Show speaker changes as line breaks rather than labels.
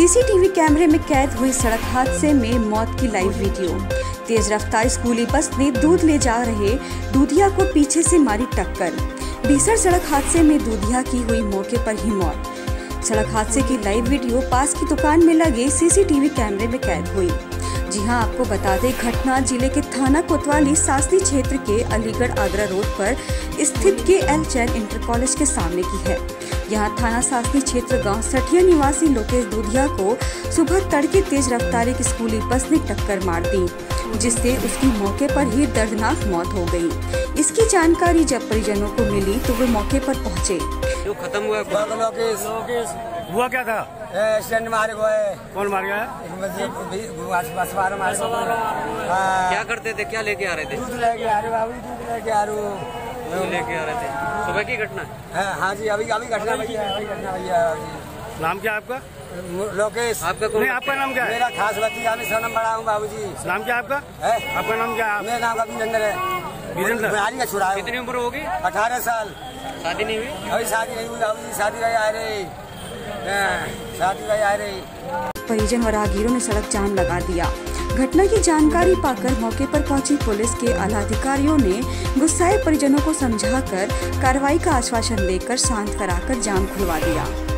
CCTV कैमरे में कैद हुई सड़क हादसे में मौत की लाइव वीडियो। तेज रफ्तार स्कूली बस ने दूध ले जा रहे दूधिया को पीछे से मारी टक्कर। भीषण सड़क हादसे में दूधिया की हुई मौके पर ही मौत। सड़क हादसे की लाइव वीडियो पास की दुकान में लगे सीसीटीवी कैमरे में कैद हुई। जी हां, आपको बता दें, घटना जिले के थाना कोतवाली सासनी क्षेत्र के अलीगढ़ आगरा रोड पर स्थित KL जैन इंटर कॉलेज के सामने की है। यहां थाना सासनी क्षेत्र गांव सठिया निवासी लोकेश दूधिया को सुबह तड़के तेज रफ्तार एक स्कूली बस ने टक्कर मार दी, जिससे उसकी मौके पर ही दर्दनाक मौत हो गई। इसकी जानकारी जब परिजनों को मिली तो वे मौके पर पहुंचे।
जो खत्म हुआ
हुआ क्या था?
एक्सीडेंट मारे हुए।
कौन मार गया?
क्या करते थे, क्या लेके आ रहे थे?
दूध लेके आ रहे बाबू, दूध लेके आ रहे
दूध लेके आ रहे थे। सुबह की घटना है?
हाँ जी, अभी घटना भैया।
नाम क्या आपका?
लोकेश।
आपका कौन?
नहीं, आपका नाम क्या है?
मेरा खास भतीजा, मैं सोनम बड़ा हूँ बाबू जी।
नाम क्या आपका? आपका नाम क्या है?
मेरा नाम वीरेंद्र है।
वीरेंद्र
बिहारी का छुड़ा है।
कितनी उम्र होगी?
18 साल।
शादी नहीं हुई?
अभी शादी नहीं हुई बाबू जी, शादी भाई आ रही, शादी भाई आ रही।
परिजन और राहगीरों ने सड़क जाम लगा दिया। घटना की जानकारी पाकर मौके पर पहुंची पुलिस के आला अधिकारियों ने गुस्साए परिजनों को समझाकर कार्रवाई का आश्वासन देकर शांत कराकर जाम खुलवा दिया।